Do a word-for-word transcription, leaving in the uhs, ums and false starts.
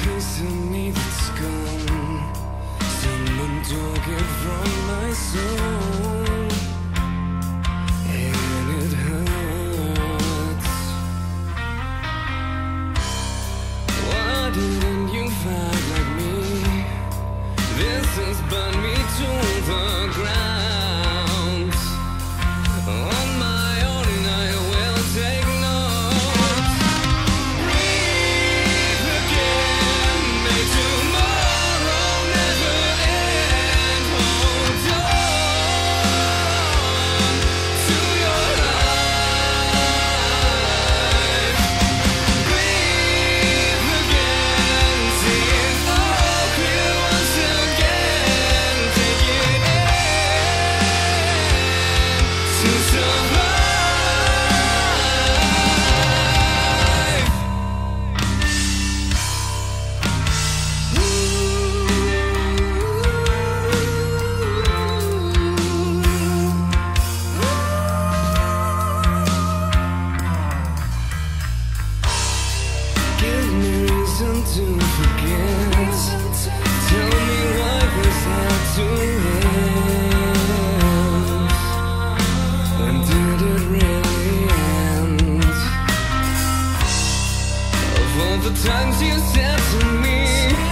piece of me that's gone. Someone took it from my soul, and it hurts. Why didn't you fight like me? This has burned me to the ground. On my own I will take notes. Breathe again, may tomorrow never end. Hold on to your life. Breathe again, see it all clear once again. Take it in to survive. Give me reason to forget. Tell me why this had to end. When did it really end? Of all the times you said to me